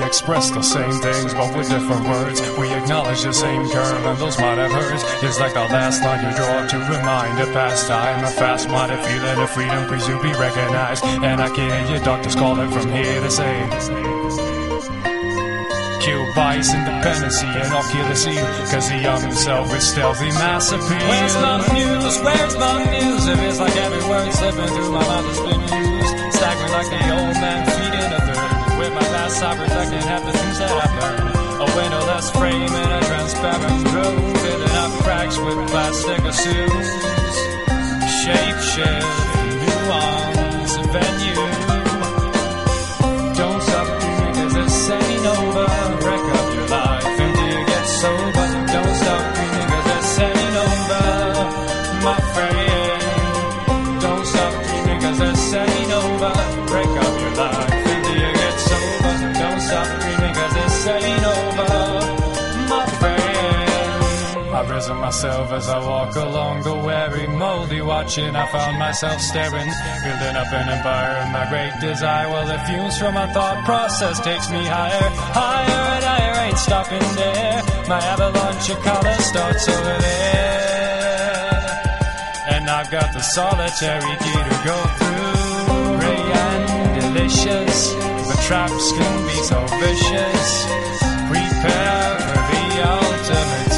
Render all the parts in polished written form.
express the same things, but with different words. We acknowledge the same curve, and those might have hurt. Just like the last line you draw to remind a past time, a fast-minded feeling of freedom, please you be recognized. And I can hear your doctors calling from here to say, kill bias, independency, and I'll kill the seal, cause the young himself with stealthy mass appeal. Where's my muse? Where's my muse? It feels like every word slipping through my mouth has been used. Staggering like the old man feeding a third. With my past I protecting half the things that I've learned. A windowless frame and a transparent room, filling up cracks with plastic assumes. Shape shift, nuance, venue. Don't stop dreaming cause this ain't over. Wreck up your life until you get sober. Don't stop dreaming cause this ain't over, my friend. Don't stop dreaming cause this ain't over. Break up your life until you get sober. Don't stop dreaming cause this ain't over, my friend. I've risen myself as I walk along the weary, moldy watching. I found myself staring, building up an empire of my great desire. Well, the fumes from my thought process takes me higher, higher and higher. Ain't stopping there. My avalanche of color starts over there, and I've got the solitary key to go through. Gray and delicious, but traps can be so vicious. Prepare for the ultimate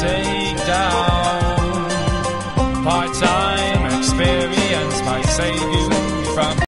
takedown. Part-time experience might save you from